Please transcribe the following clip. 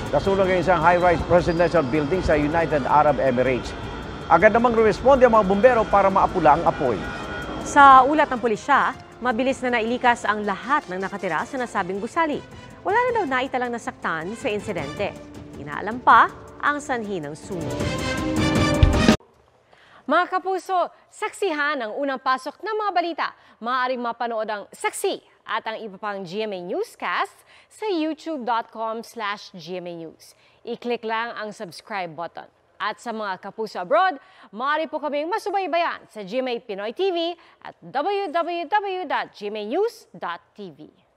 Nasunog ang isang high-rise residential building sa United Arab Emirates. Agad namang responde ang mga bumbero para maapula ang apoy. Sa ulat ng pulisya, mabilis na nailikas ang lahat ng nakatira sa nasabing gusali. Wala na daw naitalang nasaktan sa insidente. Inaalam pa ang sanhi ng sunog. Mga kapuso, saksihan ang unang pasok ng mga balita. Maaaring mapanood ang Saksi at ang iba pang GMA Newscast sa youtube.com/GMA News. I-click lang ang subscribe button. At sa mga kapuso abroad, maaari po kaming masubaybayan sa GMA Pinoy TV at www.gmanews.tv.